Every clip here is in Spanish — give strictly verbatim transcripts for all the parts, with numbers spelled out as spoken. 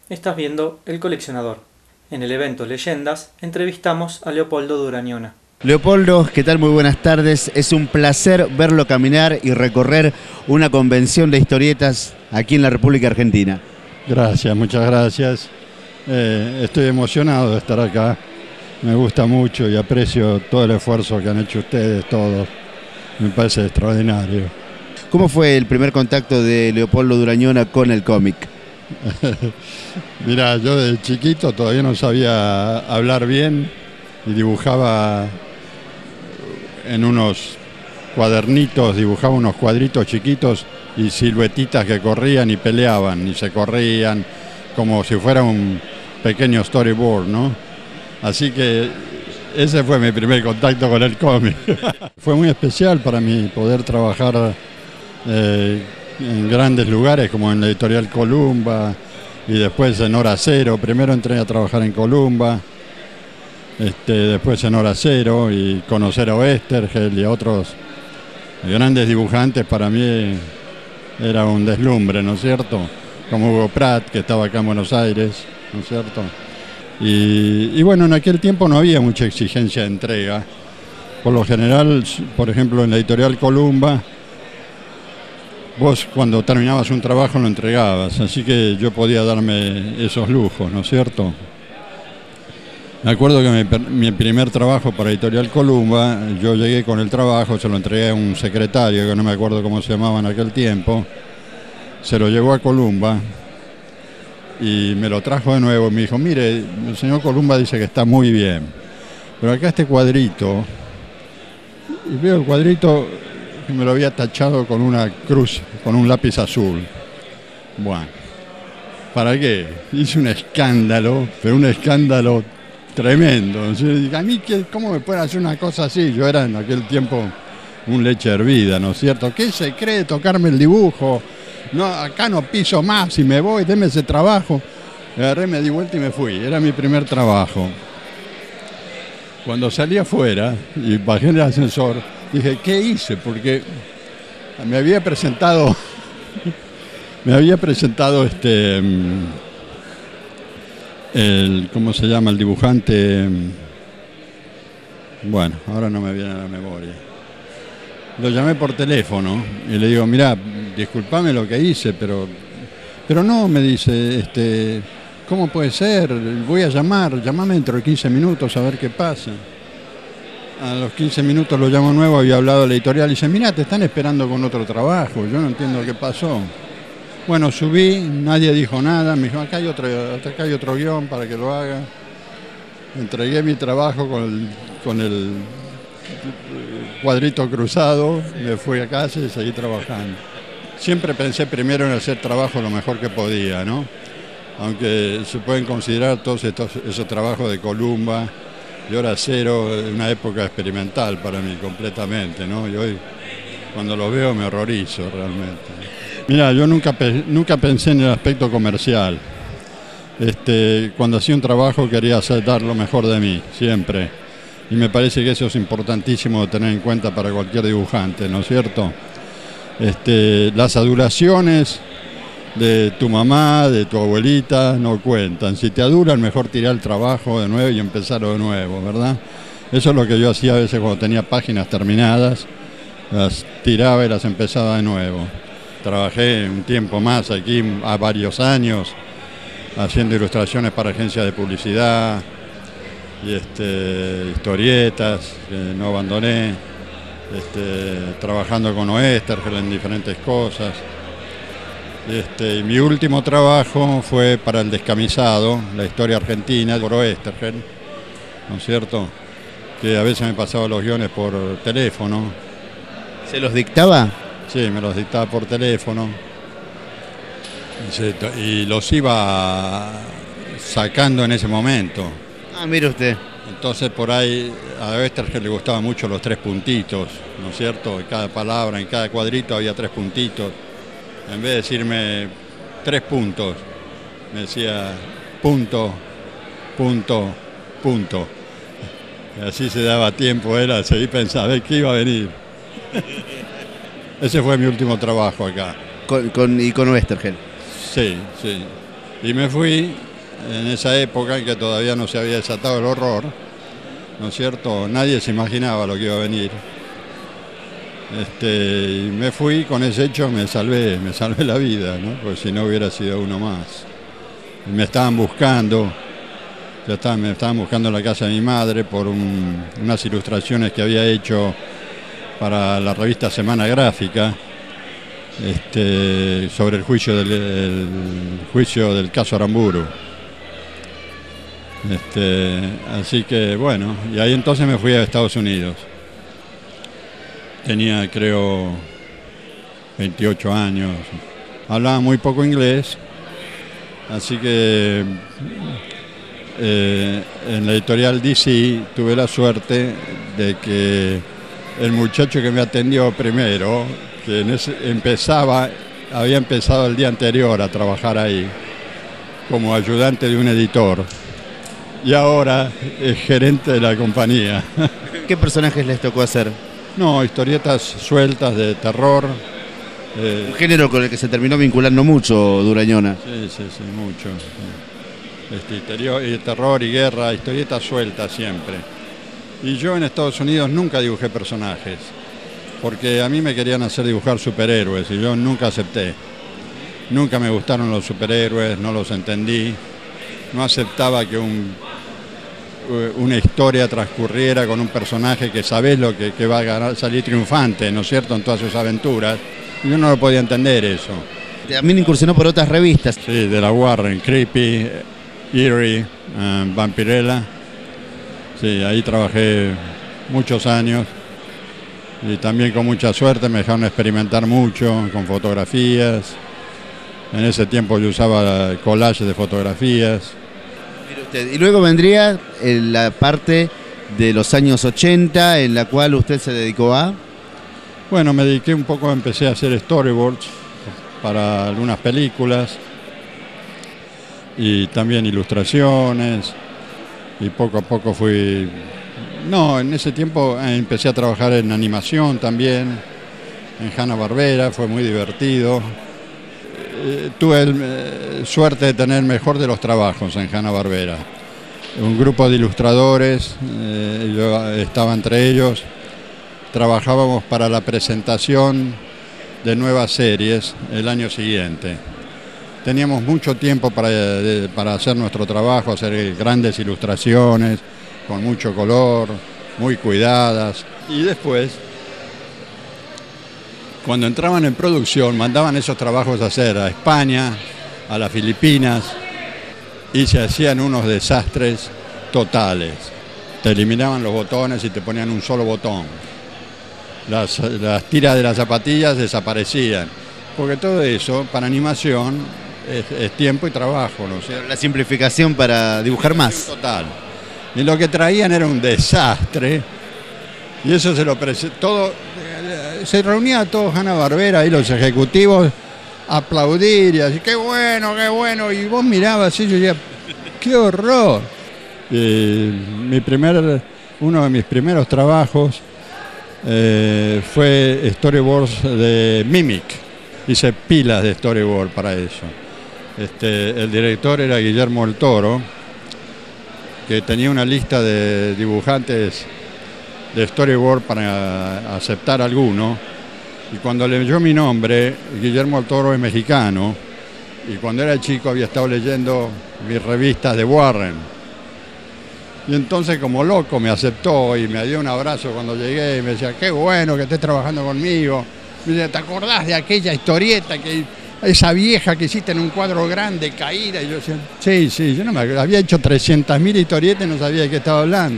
Estás viendo El Coleccionador. En el evento Leyendas entrevistamos a Leopoldo Durañona. Leopoldo, ¿qué tal? Muy buenas tardes. Es un placer verlo caminar y recorrer una convención de historietas aquí en la República Argentina. Gracias, muchas gracias. Eh, estoy emocionado de estar acá. Me gusta mucho y aprecio todo el esfuerzo que han hecho ustedes, todos. Me parece extraordinario. ¿Cómo fue el primer contacto de Leopoldo Durañona con el cómic? Mira, yo de chiquito todavía no sabía hablar bien y dibujaba en unos cuadernitos, dibujaba unos cuadritos chiquitos y siluetitas que corrían y peleaban y se corrían como si fuera un pequeño storyboard, ¿no? Así que ese fue mi primer contacto con el cómic. Fue muy especial para mí poder trabajar eh, en grandes lugares como en la editorial Columba y después en Hora Cero. Primero entré a trabajar en Columba, este, después en Hora Cero, y conocer a Oesterheld y a otros grandes dibujantes para mí era un deslumbre, ¿no es cierto? Como Hugo Pratt, que estaba acá en Buenos Aires, ¿no es cierto? Y, y bueno, en aquel tiempo no había mucha exigencia de entrega. Por lo general, por ejemplo, en la editorial Columba, vos cuando terminabas un trabajo lo entregabas, así que yo podía darme esos lujos, ¿no es cierto? Me acuerdo que mi, mi primer trabajo para Editorial Columba, yo llegué con el trabajo, se lo entregué a un secretario, que no me acuerdo cómo se llamaba en aquel tiempo, se lo llevó a Columba y me lo trajo de nuevo y me dijo, mire, el señor Columba dice que está muy bien, pero acá este cuadrito, y veo el cuadrito que me lo había tachado con una cruz, con un lápiz azul. Bueno, ¿para qué? Hice un escándalo, pero un escándalo tremendo. A mí, ¿cómo me pueden hacer una cosa así? Yo era en aquel tiempo un leche hervida, ¿no es cierto? ¿Qué se cree tocarme el dibujo? No, acá no piso más y me voy, deme ese trabajo. Me agarré, me di vuelta y me fui. Era mi primer trabajo. Cuando salí afuera y bajé en el ascensor, dije, ¿qué hice? Porque me había presentado, me había presentado este, el, ¿cómo se llama? El dibujante, bueno, ahora no me viene a la memoria. Lo llamé por teléfono y le digo, mirá, disculpame lo que hice, pero, pero no, me dice, este, ¿cómo puede ser? Voy a llamar, llamame dentro de quince minutos a ver qué pasa. A los quince minutos lo llamo nuevo, había hablado a la editorial y dice, mirá, te están esperando con otro trabajo, yo no entiendo qué pasó. Bueno, subí, nadie dijo nada, me dijo, acá hay otro, acá hay otro guión para que lo haga. Entregué mi trabajo con el, con el cuadrito cruzado, me fui a casa y seguí trabajando. Siempre pensé primero en hacer trabajo lo mejor que podía, ¿no? Aunque se pueden considerar todos estos, esos trabajos de Columba y Hora Cero, una época experimental para mí completamente, ¿no? Y hoy cuando lo veo me horrorizo realmente. Mira, yo nunca, nunca pensé en el aspecto comercial. Este, cuando hacía un trabajo quería hacer, dar lo mejor de mí, siempre. Y me parece que eso es importantísimo de tener en cuenta para cualquier dibujante, ¿no es cierto? Este, las adulaciones de tu mamá, de tu abuelita, no cuentan. Si te adulan, mejor tirar el trabajo de nuevo y empezarlo de nuevo, ¿verdad? Eso es lo que yo hacía a veces cuando tenía páginas terminadas, las tiraba y las empezaba de nuevo. Trabajé un tiempo más aquí, a varios años, haciendo ilustraciones para agencias de publicidad y este, historietas, que no abandoné, este, trabajando con Oesterheld en diferentes cosas. Este, mi último trabajo fue para El Descamisado, la historia argentina, por Oesterheld, ¿no es cierto? Que a veces me pasaba los guiones por teléfono. ¿Se los dictaba? Sí, me los dictaba por teléfono. Y los iba sacando en ese momento. Ah, mire usted. Entonces por ahí a Oesterheld le gustaban mucho los tres puntitos, ¿no es cierto? En cada palabra, en cada cuadrito había tres puntitos. En vez de decirme tres puntos, me decía punto, punto, punto. Y así se daba tiempo, era seguir pensando, a ver qué iba a venir. Ese fue mi último trabajo acá. Con, con, y con Oesterheld. Sí, sí. Y me fui en esa época en que todavía no se había desatado el horror, ¿no es cierto? Nadie se imaginaba lo que iba a venir. Este, y me fui, con ese hecho me salvé, me salvé la vida, ¿no? Porque si no hubiera sido uno más. Y me estaban buscando, ya estaban, me estaban buscando en la casa de mi madre por un, unas ilustraciones que había hecho para la revista Semana Gráfica, este, sobre el juicio del, el juicio del caso Aramburu. Este, así que bueno, y ahí entonces me fui a Estados Unidos. Tenía, creo, veintiocho años. Hablaba muy poco inglés, así que eh, en la editorial D C tuve la suerte de que el muchacho que me atendió primero, que en ese, empezaba, había empezado el día anterior a trabajar ahí como ayudante de un editor y ahora es gerente de la compañía. ¿Qué personajes les tocó hacer? No, historietas sueltas de terror. Eh, Un género con el que se terminó vinculando mucho Durañona. Sí, sí, sí, mucho. Este, interior, y terror y guerra, historietas sueltas siempre. Y yo en Estados Unidos nunca dibujé personajes, porque a mí me querían hacer dibujar superhéroes y yo nunca acepté. Nunca me gustaron los superhéroes, no los entendí. No aceptaba que un... una historia transcurriera con un personaje que sabés lo que, que va a ganar, salir triunfante, ¿no es cierto?, en todas sus aventuras. Yo no lo podía entender eso. También incursionó por otras revistas. Sí, de la Warren, Creepy, Eerie, uh, Vampirella. Sí, ahí trabajé muchos años y también con mucha suerte me dejaron experimentar mucho con fotografías. En ese tiempo yo usaba collage de fotografías. Y luego vendría la parte de los años ochenta en la cual usted se dedicó a... Bueno, me dediqué un poco, empecé a hacer storyboards para algunas películas y también ilustraciones y poco a poco fui... No, en ese tiempo empecé a trabajar en animación también, en Hanna-Barbera, fue muy divertido. Eh, tuve el, eh, suerte de tener el mejor de los trabajos en Hanna-Barbera. Un grupo de ilustradores, eh, yo estaba entre ellos, trabajábamos para la presentación de nuevas series el año siguiente. Teníamos mucho tiempo para, de, para hacer nuestro trabajo, hacer grandes ilustraciones, con mucho color, muy cuidadas. Y después, cuando entraban en producción, mandaban esos trabajos a hacer a España, a las Filipinas, y se hacían unos desastres totales. Te eliminaban los botones y te ponían un solo botón. Las, las tiras de las zapatillas desaparecían. Porque todo eso, para animación, es, es tiempo y trabajo, ¿no? O sea, la simplificación para dibujar más. Total. Y lo que traían era un desastre. Y eso se lo presentó todo. Se reunía todo Hanna-Barbera y los ejecutivos a aplaudir y así, qué bueno, qué bueno. Y vos mirabas y yo decía, qué horror. Y mi primer, uno de mis primeros trabajos eh, fue storyboards de Mimic. Hice pilas de storyboard para eso. Este, el director era Guillermo del Toro, que tenía una lista de dibujantes de storyboard para aceptar alguno, y cuando leyó mi nombre, Guillermo del Toro es mexicano, y cuando era chico había estado leyendo mis revistas de Warren, y entonces como loco me aceptó y me dio un abrazo cuando llegué y me decía, qué bueno que estés trabajando conmigo. Me decía, ¿te acordás de aquella historieta, que esa vieja que hiciste en un cuadro grande, caída? Y yo decía, sí, sí, yo no me acuerdo, había hecho trescientas mil historietas y no sabía de qué estaba hablando.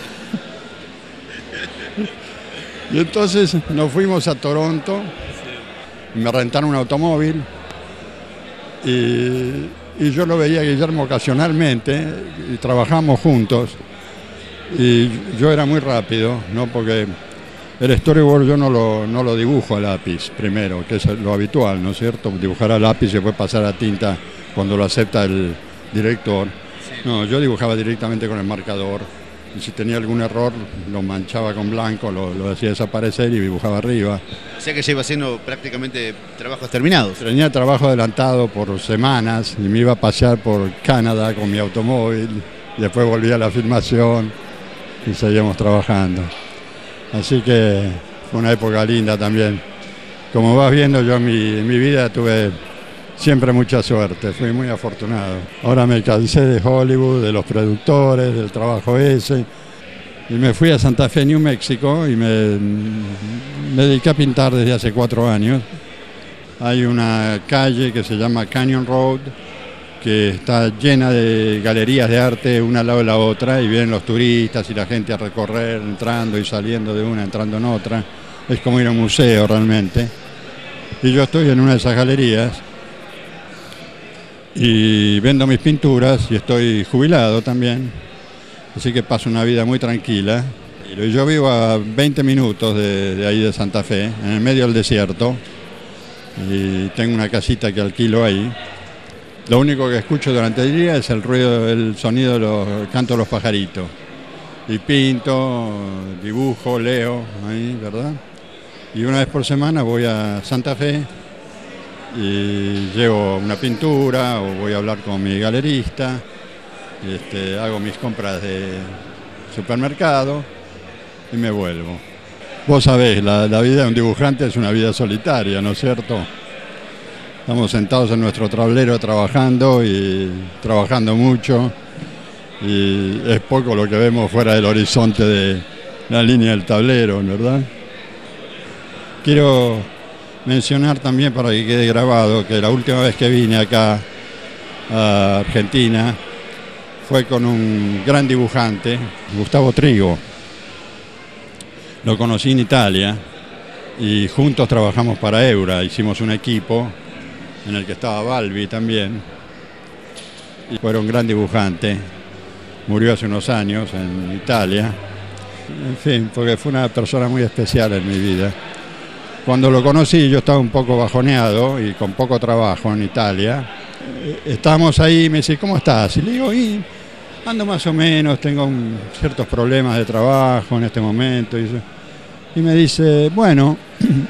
Y entonces nos fuimos a Toronto, me rentaron un automóvil y, y yo lo veía a Guillermo ocasionalmente y trabajamos juntos. Y yo era muy rápido, ¿no? Porque el storyboard yo no lo, no lo dibujo a lápiz primero, que es lo habitual, ¿no es cierto? Dibujar a lápiz y después pasar a tinta cuando lo acepta el director. No, yo dibujaba directamente con el marcador y si tenía algún error lo manchaba con blanco, lo, lo hacía desaparecer y dibujaba arriba. O sea que ya iba haciendo prácticamente trabajos terminados. Tenía trabajo adelantado por semanas y me iba a pasear por Canadá con mi automóvil, y después volvía a la filmación y seguíamos trabajando. Así que fue una época linda también. Como vas viendo, yo en mi, en mi vida tuve siempre mucha suerte, fui muy afortunado. Ahora me cansé de Hollywood, de los productores, del trabajo ese, y me fui a Santa Fe, New México, y me, me dediqué a pintar desde hace cuatro años. Hay una calle que se llama Canyon Road, que está llena de galerías de arte una al lado de la otra, y vienen los turistas y la gente a recorrer, entrando y saliendo de una, entrando en otra. Es como ir a un museo realmente. Y yo estoy en una de esas galerías y vendo mis pinturas y estoy jubilado también, así que paso una vida muy tranquila. Yo vivo a veinte minutos de, de ahí de Santa Fe, en el medio del desierto, y tengo una casita que alquilo ahí. Lo único que escucho durante el día es el ruido, el sonido de los el canto de los pajaritos. Y pinto, dibujo, leo, ahí, ¿verdad? Y una vez por semana voy a Santa Fe y llevo una pintura o voy a hablar con mi galerista, este, hago mis compras de supermercado y me vuelvo. Vos sabés, la, la vida de un dibujante es una vida solitaria, ¿no es cierto? Estamos sentados en nuestro tablero trabajando y trabajando mucho, y es poco lo que vemos fuera del horizonte de la línea del tablero, ¿verdad? Quiero mencionar también, para que quede grabado, que la última vez que vine acá a Argentina fue con un gran dibujante, Gustavo Trigo. Lo conocí en Italia y juntos trabajamos para Eura, hicimos un equipo en el que estaba Balbi también, y fue un gran dibujante, murió hace unos años en Italia, en fin, porque fue una persona muy especial en mi vida. Cuando lo conocí yo estaba un poco bajoneado y con poco trabajo en Italia. Estábamos ahí y me dice, ¿cómo estás? Y le digo, y ando más o menos, tengo un, ciertos problemas de trabajo en este momento. Y, y me dice, bueno,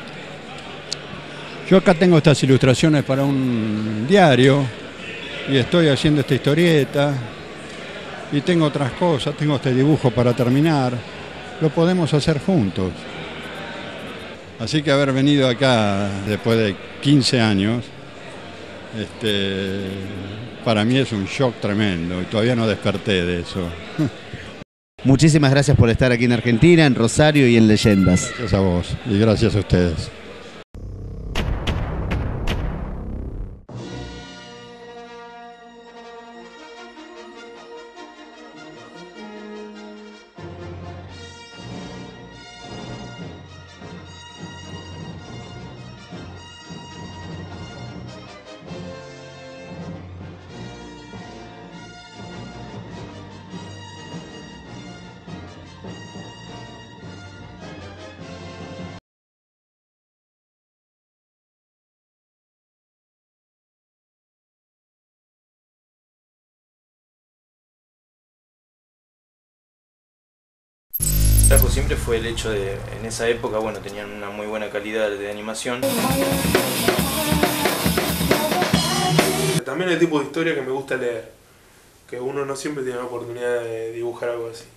yo acá tengo estas ilustraciones para un diario y estoy haciendo esta historieta y tengo otras cosas, tengo este dibujo para terminar, lo podemos hacer juntos. Así que haber venido acá después de quince años, este, para mí es un shock tremendo y todavía no desperté de eso. Muchísimas gracias por estar aquí en Argentina, en Rosario y en Leyendas. Gracias a vos y gracias a ustedes. Trajo siempre fue el hecho de, en esa época, bueno, tenían una muy buena calidad de animación. También el tipo de historia que me gusta leer, que uno no siempre tiene la oportunidad de dibujar algo así.